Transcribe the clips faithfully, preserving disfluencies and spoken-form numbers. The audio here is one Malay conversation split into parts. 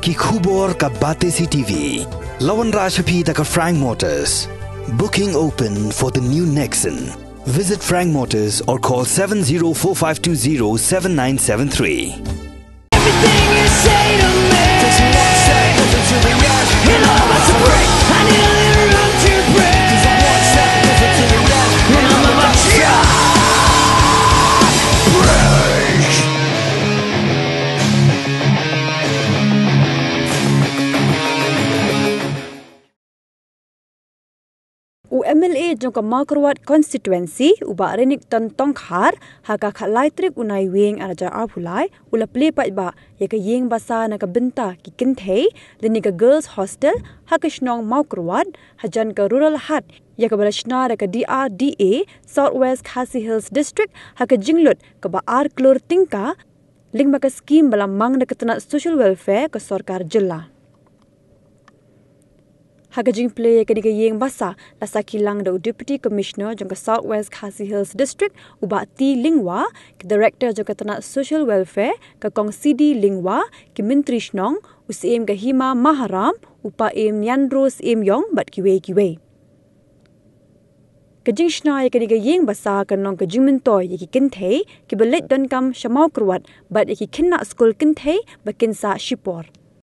ki khubor ka bate si T V. Lawan Rajhapi ka Frank Motors. Booking open for the new Nexon. Visit Frank Motors or call seven zero four five two zero seven nine seven three. Everything you say to me doesn't want to say nothing to the end. You know I'm about to break. I nearly run to break. Cause I want to say nothing to the end. And I'm about to break. U M L A jong ka Mawkyrwat constituency u ba renik ton tong khar ha ka khalai trik unai wing araja apulai ula ple pa ba ya ka yeng basa na ka binta ki kinthei leni ka girls hostel ha ka shnong Mawkyrwat hajan ka rural hat ya ka balashna ra ka D R D A Southwest Khasi Hills district ha ka jinglut ka ba ar klor tingka ling ba ka scheme balam mang na katna social welfare ka sarkar jilla Hagajing play kani ka yeng basa la sakilang da deputy commissioner jong ka Southwest Khasi Hills district uba ti lingwa ki director jong ka tana social welfare ka kong C D lingwa ki menteri shnong usem ka hima maharam upa em nyandros em yong bat kiwe kiwe kajing shna ya kani ka yeng basa ka nong ka jingmentoy ki kinthei ki belet don kam Mawkyrwat bat ki kinna school kinthei bakin sa shipor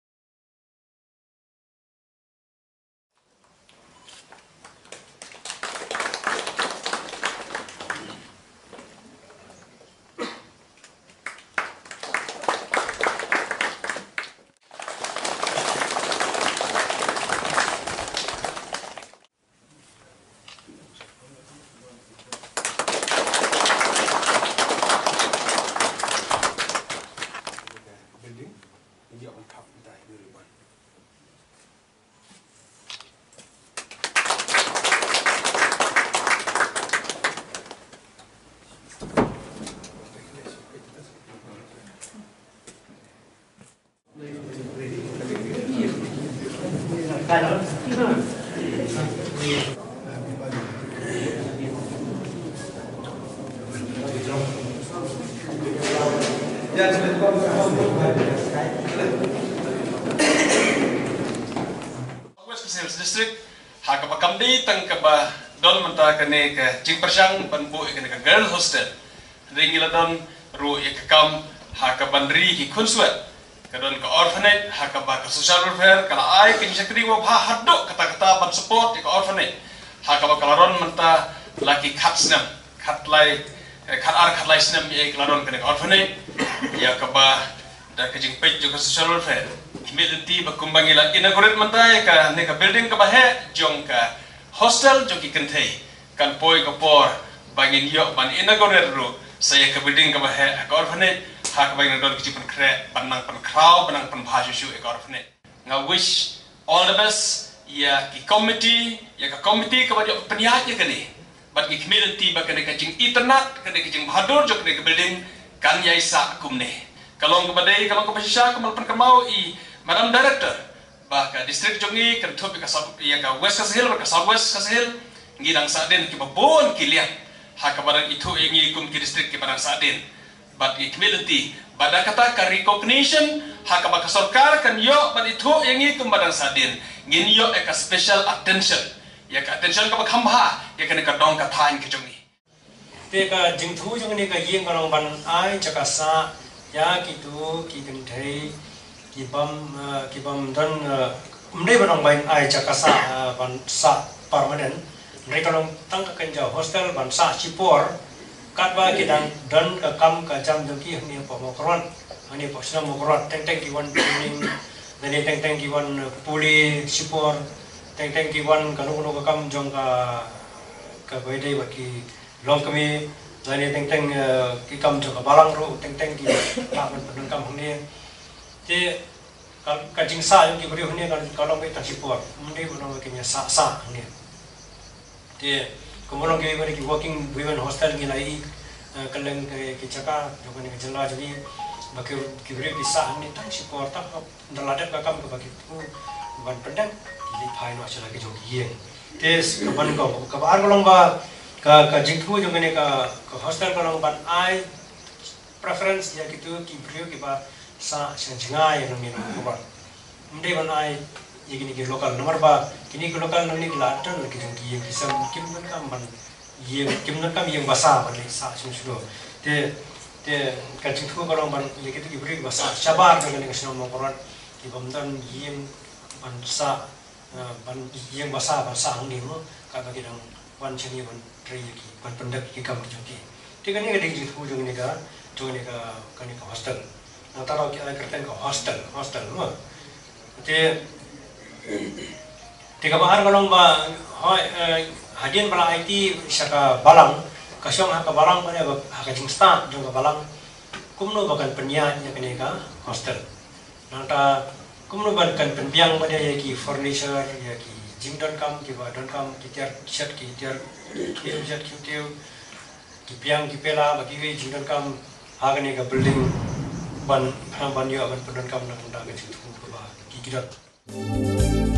district haka bakamdi tang ka ba don manta kane ka jing persang banbu kane ka girl hostel ringila don ru ek kam haka bandri ki khunsuat ka don ka orphanage haka ba ka social welfare kala ai kin sakri wa bha haddo kata kata ban support ka orphanage haka ba kalaron manta laki khatsnam khatlai khat ar khatlai snam e kalaron kane orphanage ya ka ba da ka jing pej ka social welfare Kimiliti bakumbangila inaugurate mantai ka ne ka building ka bahe jong ka hostel jong ki kenthei kan poi ka por bangin yo ban inaugurate ru saya ka building ka bahe ka orphanage ha ka bangin dor ki pun kre banang pan kraw banang pan bhaju shu e ka orphanage nga wish all the best ya ki committee ya ka committee ka ba peniat ya kani bat ki community ba ka ne ka jing internet ka ne ka jing bhadur jong ne ka building kan yai sa kumne kalong ka badai kalong ka pasisha ka mal pan kamau i Madam Director, baka district jongi kan thup ka sab ya ka West Khasi Hill ka Southwest Khasi Hill ngidang sa din ki babon kilian ha ka barang itu ingi kum ki district ki barang sa din but i community bada kata ka recognition ha ka baka sarkar kan yo bad itu ingi kum barang sa din ngin yo e ka special attention ya ka attention ka bakhamha ya kan ka dong ka thain ki jongi te ka jingthu jongi ka yeng ka ban ai chaka sa ya ki tu ki kan thai kibam kibam dan mendai barang bain ai cakasa ban sa permanent mereka long tang ka kenja hostel ban sa cipor katwa kidang dan ka kam ka jam dengki ni pa Mawkyrwat ani pa sna Mawkyrwat teng teng kiwan training dan teng teng kiwan puli cipor teng teng kiwan kanu kanu ka kam jong ka ka baidai baki long kami dan teng teng ki kam jong ka balang ro teng teng ki ka ban penung kam ni te kajing sa yung kibri huni kan kalau kita cipor mending menong kenya sa sa ni te kemudian kita ki working women hostel ni lai kaleng ke caka joko ni jela jadi bagi kibri bisa ni tang cipor tak daladat ka kam ke bagi tu ban pendang di phai no achala ke jogi ye te ban ko ka ar kolong ba ka kajing thu joko ni ka hostel kolong ban ai preference ya gitu kibri ki ba sa senjngai yang ni ko mde ban ai yegini ki lokal nomor ba kini ki lokal nang ni latan ki jong ki ki sam kim nan kam ban ye kim nan kam yang basa ban le sa sum sulo te te ka jing thu ko ban ye ki ki bri basa sabar jong ni sino Mawkyrwat ki bam dan yem ban sa ban yem basa ban sa hang ni mo ka ba ki dang ban chini ban tri ki ban pendak ki kam jong ki te kan ni ka jing thu jong ni ka jong ni ka kan ni ka hostel na taro ki ai kerten ka hostel hostel mo te tiga bahar kalong ba hoy hadian bala I T saka balang kasyong haka balang pa ba haka jingsta jong ka balang kumno bakan penyan ya kene ka hostel nanta kumno bakan penbiang pa ya ki furniture ya ki jingdon kam ki ba don kam ki tiar shirt ki tiar ki shirt ki tiu ki piang ki pela bagi ki jingdon kam haka ne ka building ban ban yo ban pendon kam na kunda ka jitu ko ba ki kirat